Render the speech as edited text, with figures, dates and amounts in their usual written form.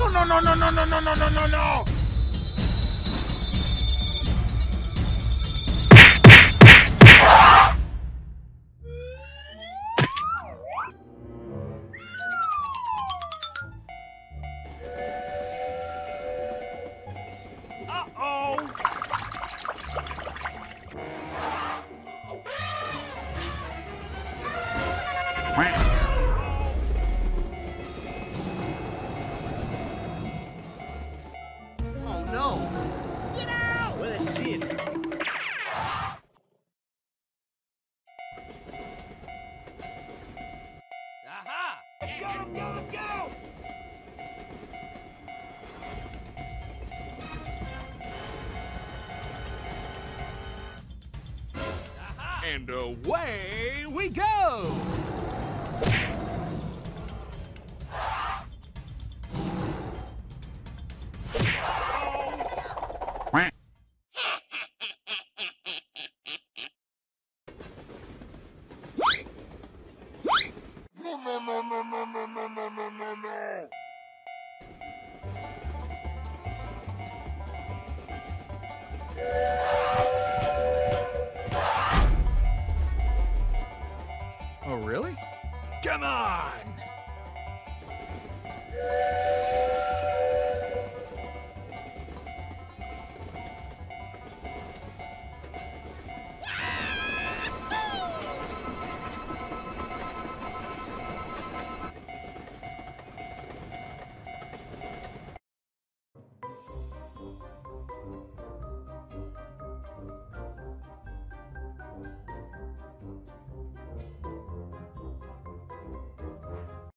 No, no, no, no, no, no, no, no, no, no, no! Uh-oh! Oh no! Get out! Well, shit. Aha! Let's go, let's go, let's go! Aha! And away we go! No, no, no, no, no, no, no, no, no, no, no! Oh, really? Come on!